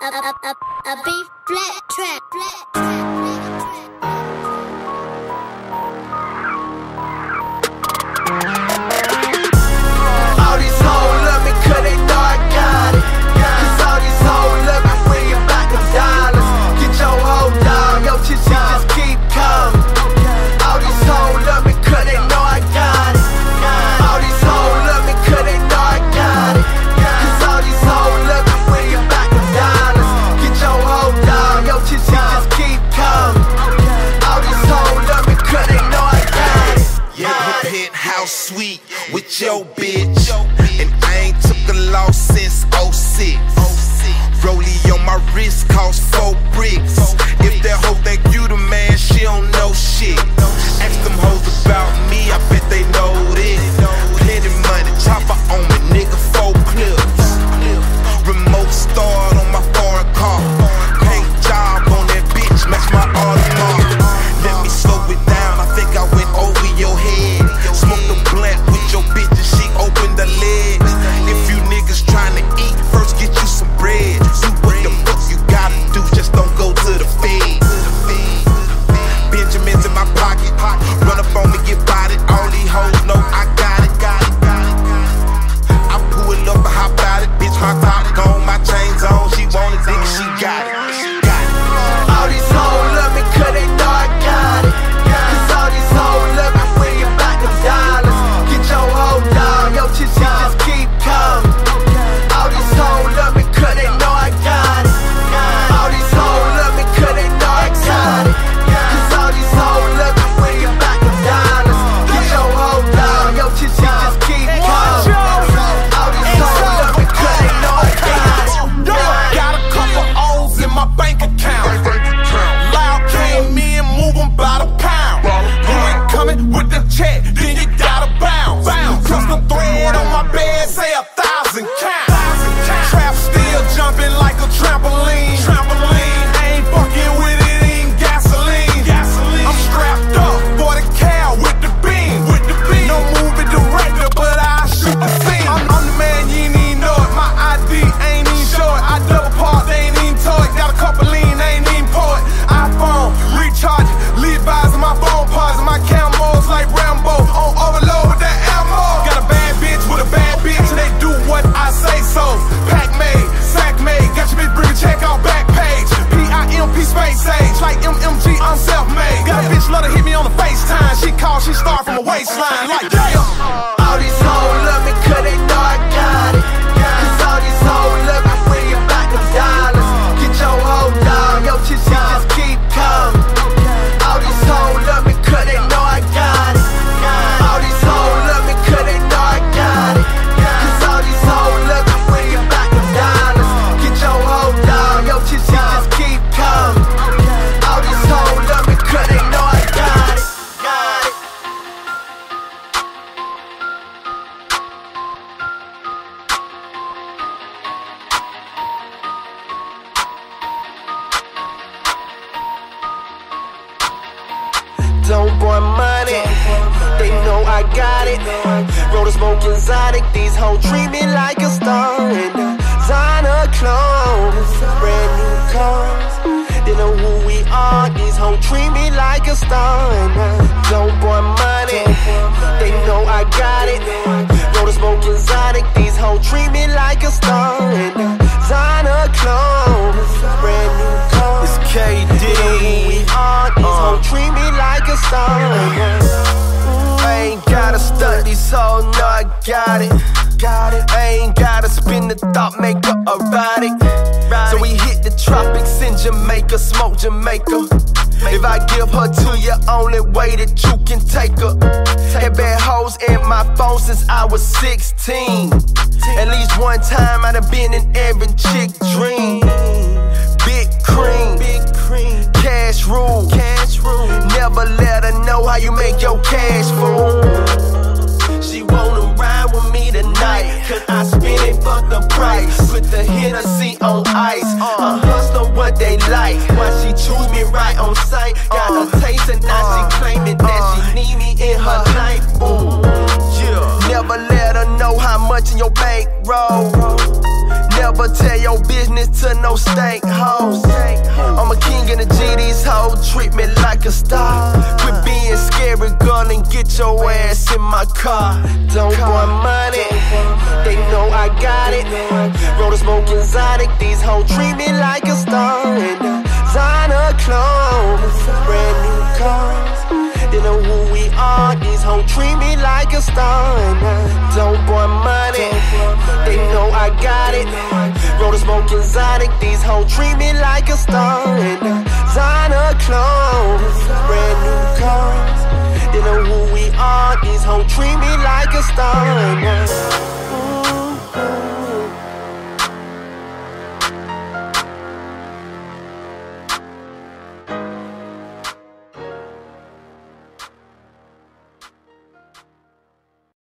A B flat track. All these hoes love me 'cause they know I got it. 'Cause all these hoes love me when you back them dollars. Get your hoe down, yo she just keep coming. All these hoes love me 'cause they know I got it. All these hoes love me 'cause they know I got it. 'Cause all these hoes love me when you back them dollars. Get your hoe down, yo she just keep coming. All these hoes love me 'cause they know I got it. Yeah, penthouse suite with your bitch, and I ain't took a loss since 06. Rollie on my wrist cost 4 bricks. If that hoe think you the man, she don't know shit. Ask them hoes about me, I bet they know this. Plenty money, chopper on me, nigga, 4 clips. Remote start on my foreign car. Paint job on that bitch, match my Audemars. Let me slow it down, I think I went over your head. Smoke the blunt with your bitch and she opened the lid. If you niggas tryna eat, first get you some bread. Do what the fuck you gotta do, just don't go to the feds. Benjamins in my pocket, run up on me, get bodied. All these hoes know I got it. I pull it up and hop out it, bitch, my top gone, my chains on. She want it, nigga, she got it. All these hoes love me 'cause they know I got it. 'Cause all these hoes love me when you back them dollars. Get your hoe down, yo she just keep coming. All these hoes love me 'cause they know I got it. All these hoes love me 'cause they know I got it. 'Cause all these hoes love me when you back them dollars. Get your hoe down, yo she just keep coming. All these hoes love me 'cause they know I got it. Got a couple O's in my bank account. Loud came in, move 'em by the pound. You ain't coming with the check, then you gotta bounce. Custom thread on my bed, say 1,000 count. Trap still jumping like a trampoline. I ain't fucking with it, ain't gasoline. I'm strapped up for the cow with the beam. No movie director, but I shoot the scene. I'm the man, you ain't even know it. My ID ain't even short. I double park, they ain't even toy. Got a couple lean, they ain't even pour it. iPhone, recharge, Levi's in my phone parts. My camos like Rambo, on overload with that ammo. Got a bad bitch with a bad bitch, and they do what I say so. Pack made, sack made, got your bitch bring a check on back page. PIMP space age, like MMG, I'm self-made. Got a bitch love to hit me on the FaceTime. She call, she start from a waistline, like damn. All these hoes love me 'cause they know I got it. 'Cause all these hoes love me when you back them dollars. Get your hoe down, yo she just keep coming. All these hoes love me 'cause they know I got it. All these hoes love me 'cause they know I got it. 'Cause all these hoes love me when you back them dollars. Get your hoe down, yo she just keep coming. All these hoes love me 'cause they know I got it. Don't want money, they know I got it. Roll the smoke exotic, these hoes treat me like a star. And designer clothes, brand new cars. They know who we are, these hoes treat me like a star. And don't want money, they know I got it. Roll the smoke exotic, these hoes treat me like a star. And designer clothes, brand new cars. It's KD. They know who we are, these hoes treat me like a star. I ain't gotta stunt, these hoes know I got it. I ain't gotta spin the thought, make her erotic. So we hit the tropics in Jamaica, smoke Jamaica. If I give her to you, only way that you can take her. Had bad hoes in my phone since I was 16. At least one time I done been in every chick dream. Big cream, cash rule. Never let her know how you make your cash, fool. She wanna ride with me tonight, 'cause I spin it for the price. Put the Hennessy on ice, a hustler what they like. Why she choose me right on sight. Got a taste and now she claiming that she need me in her life. Ooh. Never let her know how much in your bankroll. Never never tell your business to no stank hoes. I'm a king in the G, these hoes treat me like a star. Quit being scary, girl, and get your ass in my car. Don't want money, they know I got it. Roll the smoke exotic, these hoes treat me like a star. And designer clothes, brand new cars. They know who we are, these hoes treat me like a star. And don't want money, they know I got it. Roll the smoke exotic, these hoes treat me like a star. And designer clothes, brand new cars. They know who we are, these hoes treat me like a star.